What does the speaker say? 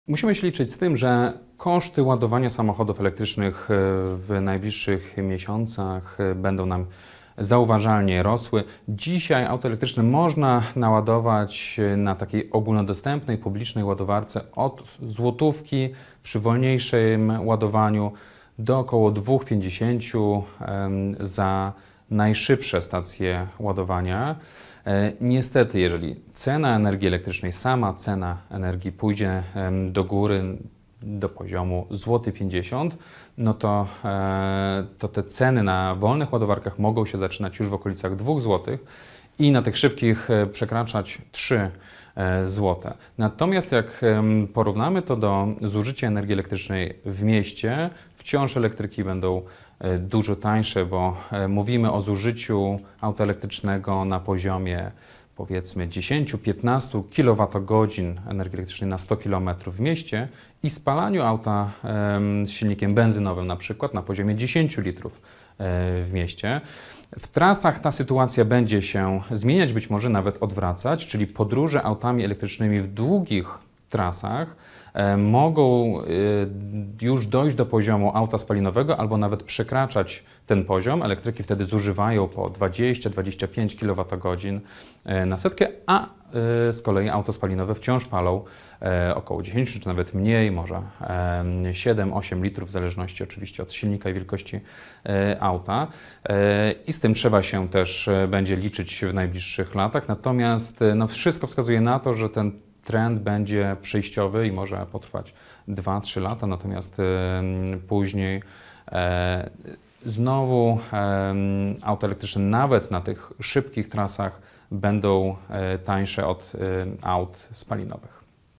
Musimy się liczyć z tym, że koszty ładowania samochodów elektrycznych w najbliższych miesiącach będą nam zauważalnie rosły. Dzisiaj auto elektryczne można naładować na takiej ogólnodostępnej, publicznej ładowarce od złotówki przy wolniejszym ładowaniu do około 2,50 za najszybsze stacje ładowania. Niestety, jeżeli cena energii elektrycznej, sama cena energii pójdzie do góry do poziomu 1,50 zł, no to te ceny na wolnych ładowarkach mogą się zaczynać już w okolicach 2 zł i na tych szybkich przekraczać 3 zł. Natomiast jak porównamy to do zużycia energii elektrycznej w mieście, wciąż elektryki będą dużo tańsze, bo mówimy o zużyciu auta elektrycznego na poziomie powiedzmy 10-15 kWh energii elektrycznej na 100 km w mieście i spalaniu auta z silnikiem benzynowym na przykład na poziomie 10 litrów w mieście. W trasach ta sytuacja będzie się zmieniać, być może nawet odwracać, czyli podróże autami elektrycznymi w długich trasach mogą już dojść do poziomu auta spalinowego albo nawet przekraczać ten poziom. Elektryki wtedy zużywają po 20-25 kWh na setkę, a z kolei auto spalinowe wciąż palą około 10 czy nawet mniej, może 7-8 litrów, w zależności oczywiście od silnika i wielkości auta. I z tym trzeba się też będzie liczyć w najbliższych latach. Natomiast no, wszystko wskazuje na to, że ten trend będzie przejściowy i może potrwać 2-3 lata, natomiast później znowu auta elektryczne nawet na tych szybkich trasach będą tańsze od aut spalinowych.